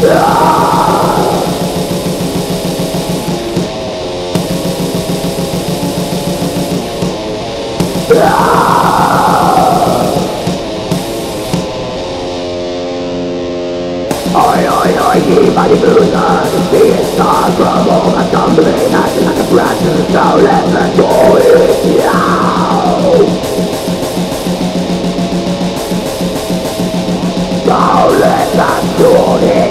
Mardy Boozer, seeing stars from all my tumbling, acting like a branches, so let me do it now. So let us do it.